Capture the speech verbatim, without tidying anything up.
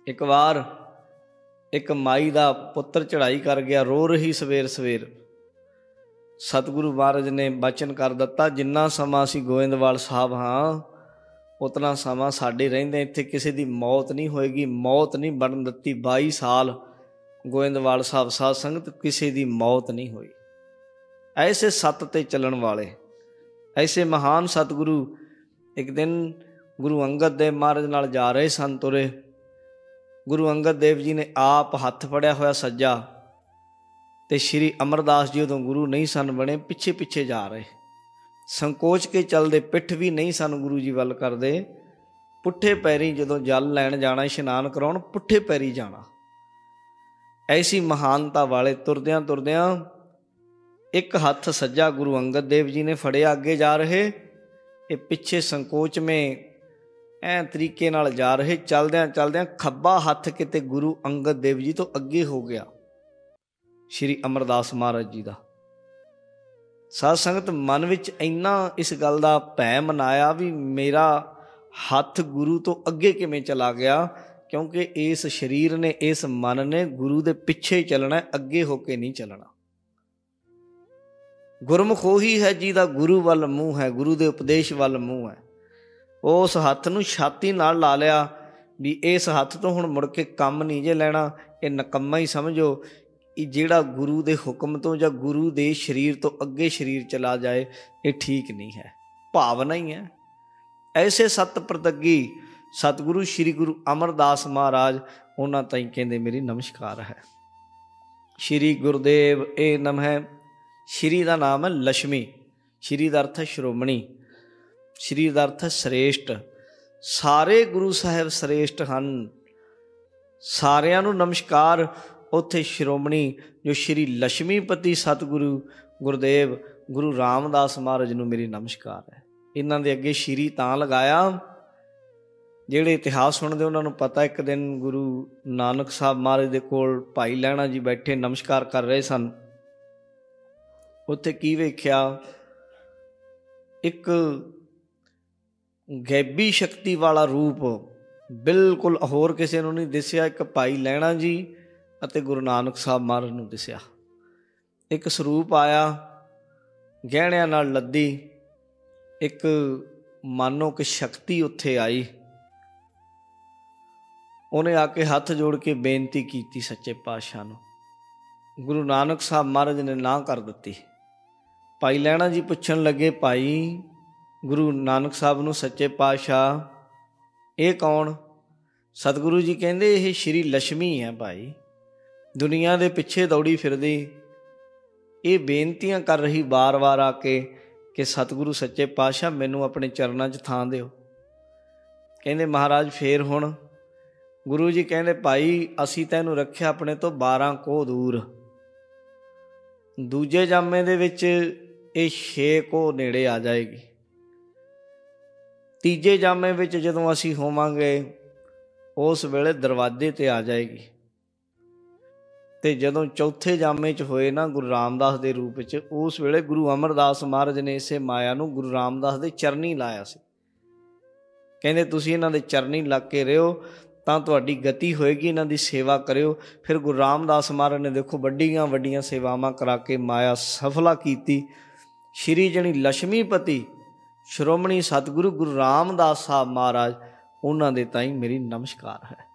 एक बार एक माई का पुत्र चढ़ाई कर गया, रो रही सवेर सवेर। सतगुरु महाराज ने बचन कर दिता, जिन्ना समा असीं गोविंदवाल साहब हाँ उतना समा साडे रहिंदे इत्थे किसी की मौत नहीं होएगी, मौत नहीं बनन दित्ती। बाई साल गोविंदवाल साहब साध संगत किसी की मौत नहीं हुई। ऐसे सत्य ते चलन वाले ऐसे महान सतगुरु एक दिन गुरु अंगद देव महाराज नाल जा रहे सन तुरे। गुरु अंगद देव जी ने आप हथ फड़िया होया सज्जा, ते श्री अमरदास जी उदों गुरु नहीं सन बने, पिछे पिछे जा रहे, संकोच के चलते, पिठ भी नहीं सन गुरु जी वल करते, पुठे पैरी जदों जल लैण जाना, इशनान कराउण पुठे पैरी जाना। ऐसी महानता वाले तुरदियां तुरदियां एक हथ सज्जा गुरु अंगद देव जी ने फड़िया, अगे जा रहे, ये पिछे संकोच में ऐ तरीके नाल जा रहे। चलद्यां चलद्यां खब्बा हथ किते गुरु अंगद देव जी तो अगे हो गया श्री अमरदास महाराज जी का। साध संगत मन विच इन्ना इस गल का भै मनाया भी मेरा हथ गुरु तो अगे किवें चला गया, क्योंकि इस शरीर ने इस मन ने गुरु दे पिछे चलना, अगे होके नहीं चलना। गुरमुख ही है जिहदा गुरु वल मूँह है, गुरु दे उपदेश वल मूँह है। उस हथ नूं छाती नाल ला लिया भी इस हथ तो हुण मुड़ के कम नहीं जे लैणा, ये नकम्मा ही समझो। जिहड़ा गुरु दे हुक्म तो या गुरु दे शरीर तो अगे शरीर चला जाए, ये ठीक नहीं है, भावना ही है। ऐसे सत प्रतगी सतगुरु श्री गुरु अमरदास महाराज, उन्हां ताईं कहंदे मेरी नमस्कार है। श्री गुरुदेव ए नमः। श्री का नाम है लक्ष्मी, श्री का अर्थ है श्रोमणी, श्री का अर्थ है श्रेष्ठ। सारे गुरु साहब श्रेष्ठ हैं, सारियां नूं नमस्कार। उत्थे श्रोमणी जो श्री लक्ष्मीपति सतगुरु गुरुदेव गुरु रामदास महाराज नूं मेरी नमस्कार है। इन्हां दे अगे श्री तां लगाया, जिहड़े इतिहास सुणदे उन्हां नूं पता, एक दिन गुरु नानक साहब महाराज दे कोल भाई लैणा जी बैठे नमस्कार कर रहे सन। उत्थे की वेख्या, एक गैबी शक्ति वाला रूप बिल्कुल होर किसी नूं नहीं दिसिया। एक भाई लैणा जी अते गुरु नानक साहब महाराज नूं दिसिया। एक स्वरूप आया गहणियां नाल लद्दी, एक मानो कि शक्ति उत्थे आई। उन्हें आके हाथ जोड़ के बेनती की सच्चे पातशाह नूं। गुरु नानक साहब महाराज ने ना कर दित्ती। भाई लैणा जी पुछण लगे, भाई गुरु नानक साहब नूं सच्चे पातशाह ये कौन? सतगुरु जी कहंदे ये श्री लक्ष्मी है भाई, दुनिया दे पिछे दौड़ी फिरदी, ये बेनतियां कर रही बार बार आके कि सतगुरु सच्चे पातशाह मैनू अपने चरनां च थां दिओ। कहंदे महाराज फिर हुण? गुरु जी कहंदे भाई असीं तैनूं रखिया अपने तो बारह कोह दूर, दूजे जामे दे विच ये छे कोह नेड़े आ जाएगी, तीजे जामे विच जदों असीं होवांगे उस वेले दरवाजे ते आ जाएगी, ते जदों चौथे जामे च होए ना गुरु रामदास दे रूप च, उस वेले गुरु अमरदास महाराज ने इसे माया नूं गुरु रामदास दे चरनी लाया सी। कहंदे तुसीं इन्हां दे चरनी लग के रहिओ तां तुहाडी गति होएगी, इन्हां दी सेवा करिओ। फिर गुरु रामदास महाराज ने देखो वड्डियां वड्डियां सेवावां करा के माया सफला कीती। श्री जनी लक्ष्मीपति श्रोमणी सतगुरु गुरु रामदास साहब महाराज, उन्हां दे ताईं मेरी नमस्कार है।